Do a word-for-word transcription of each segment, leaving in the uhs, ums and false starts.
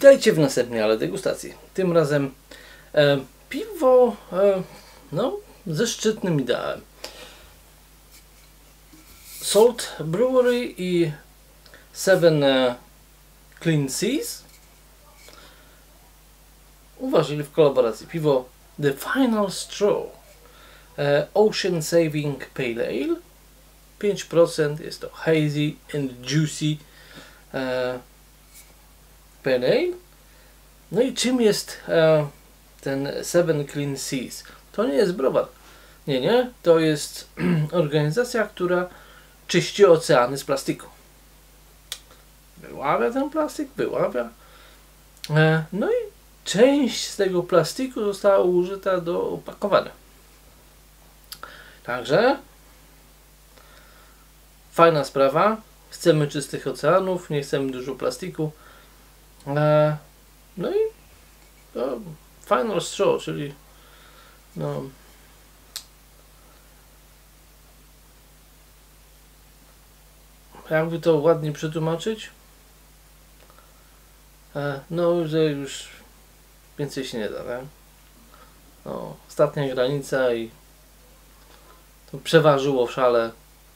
Witajcie w następnej ale degustacji. Tym razem e, piwo e, no, ze szczytnym ideałem. Salt Brewery i Seven e, Clean Seas uważali w kolaboracji piwo The Final Straw e, Ocean Saving Pale Ale. pięć procent, jest to hazy and juicy e, Pale Ale. No i czym jest e, ten Seven Clean Seas? To nie jest browar. Nie, nie. To jest organizacja, która czyści oceany z plastiku. Wyławia ten plastik, wyławia. E, no i część z tego plastiku została użyta do opakowania. Także fajna sprawa. Chcemy czystych oceanów, nie chcemy dużo plastiku. E, no i to Final Straw, czyli no, jakby to ładnie przetłumaczyć, e, no, że już więcej się nie da, tak? No, ostatnia granica i to przeważyło w szale.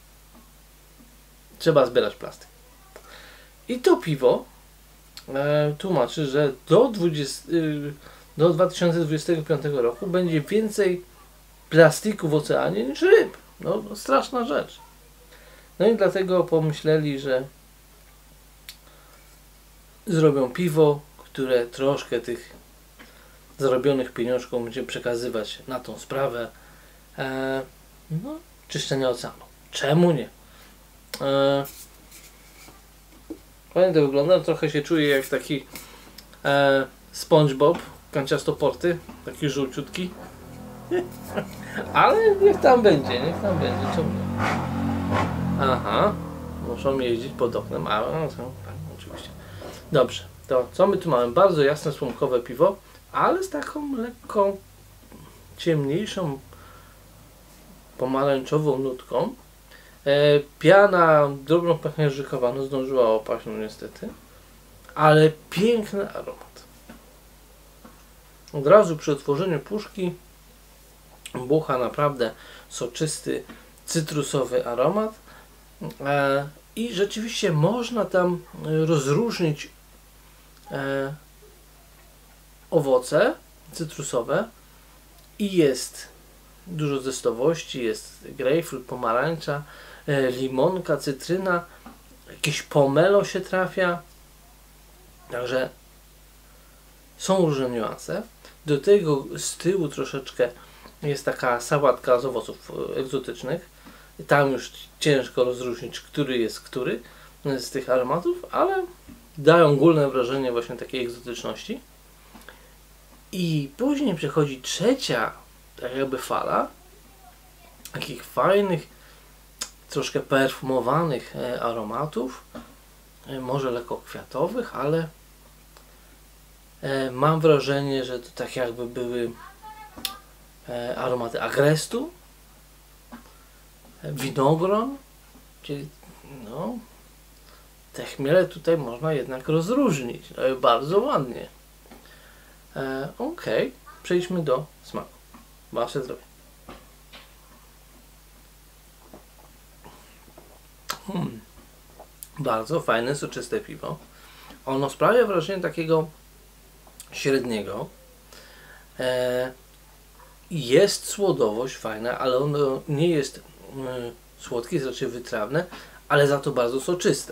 Trzeba zbierać plastik. I to piwo e, tłumaczy, że do, dwudziestego, y, do dwa tysiące dwudziestego piątego roku będzie więcej plastiku w oceanie niż ryb. No, no straszna rzecz. No i dlatego pomyśleli, że zrobią piwo, które troszkę tych zarobionych pieniążków będzie przekazywać na tą sprawę e, no, czyszczenia oceanu. Czemu nie? E, Fajnie to wygląda, trochę się czuję jak taki e, SpongeBob, kanciastoporty, taki żółciutki. Ale niech tam będzie, niech tam będzie, czemu nie? Aha, muszą jeździć pod oknem, a no, tak, oczywiście. Dobrze, to co my tu mamy? Bardzo jasne, słomkowe piwo, ale z taką lekką, ciemniejszą, pomarańczową nutką. E, piana drobno pęcherzykowa, no zdążyła opaść, no niestety, ale piękny aromat. Od razu przy otworzeniu puszki bucha naprawdę soczysty, cytrusowy aromat e, i rzeczywiście można tam rozróżnić e, owoce cytrusowe i jest dużo zestawości, jest grejpfrut, pomarańcza, e, limonka, cytryna, jakieś pomelo się trafia, także są różne niuanse. Do tego z tyłu troszeczkę jest taka sałatka z owoców egzotycznych. Tam już ciężko rozróżnić, który jest który z tych aromatów, ale dają ogólne wrażenie właśnie takiej egzotyczności. I później przechodzi trzecia tak jakby fala takich fajnych, troszkę perfumowanych aromatów, może lekko kwiatowych, ale mam wrażenie, że to tak jakby były aromaty agrestu, winogron, czyli no, te chmiele tutaj można jednak rozróżnić, no, bardzo ładnie. E, ok, przejdźmy do smaku. Wasze zdrowie. Hmm. Bardzo fajne, soczyste piwo. Ono sprawia wrażenie takiego średniego. E, jest słodowość fajna, ale ono nie jest y, słodkie, jest raczej wytrawne, ale za to bardzo soczyste.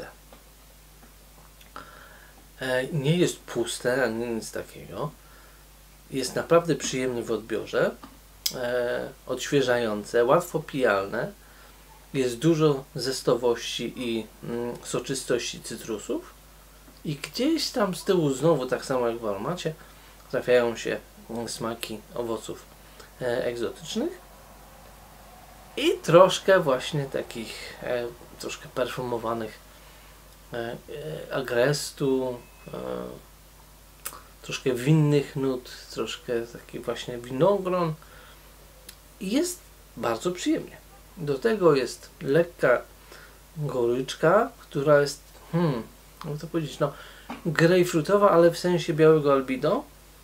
E, nie jest puste, ani nic takiego. Jest naprawdę przyjemny w odbiorze, e, odświeżające, łatwo pijalne. Jest dużo zestawości i mm, soczystości cytrusów. I gdzieś tam z tyłu znowu, tak samo jak w aromacie, trafiają się smaki owoców e, egzotycznych. I troszkę właśnie takich e, troszkę perfumowanych e, e, agrestu, e, troszkę winnych nut, troszkę taki właśnie winogron. I jest bardzo przyjemnie. Do tego jest lekka goryczka, która jest, hmm, jak to powiedzieć, no, grejpfrutowa, ale w sensie białego albido.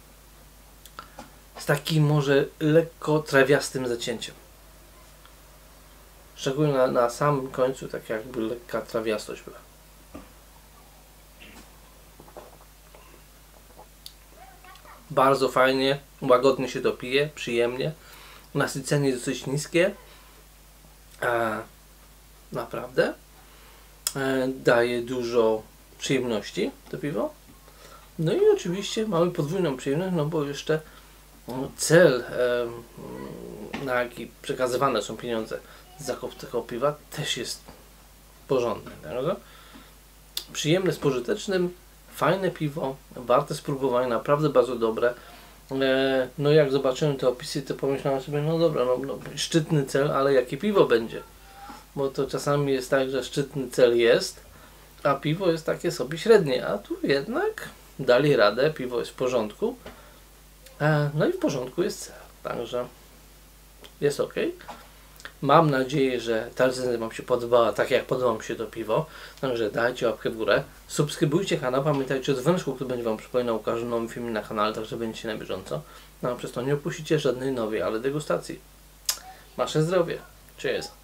Z takim może lekko trawiastym zacięciem. Szczególnie na, na samym końcu, tak jakby lekka trawiastość była. Bardzo fajnie, łagodnie się to pije, przyjemnie. Nasycenie jest dosyć niskie. E, naprawdę. E, daje dużo przyjemności to piwo. No i oczywiście mamy podwójną przyjemność, no bo jeszcze no, cel, e, na jaki przekazywane są pieniądze z zakupu tego piwa, też jest porządny. Prawda? Przyjemne z pożytecznym, fajne piwo, warte spróbowania, naprawdę bardzo dobre. E, no jak zobaczyłem te opisy, to pomyślałem sobie, no dobra, no, no szczytny cel, ale jakie piwo będzie? Bo to czasami jest tak, że szczytny cel jest, a piwo jest takie sobie średnie, a tu jednak dali radę, piwo jest w porządku. E, no i w porządku jest cel, także jest ok. Mam nadzieję, że ta recenzja Wam się podobała, tak jak podoba mi się to piwo. Także dajcie łapkę w górę. Subskrybujcie kanał. Pamiętajcie o dzwoneczku, który będzie Wam przypominał o każdym nowym filmie na kanale, także będziecie na bieżąco. No a przez to nie opuścicie żadnej nowej, ale degustacji. Wasze zdrowie. Cheers.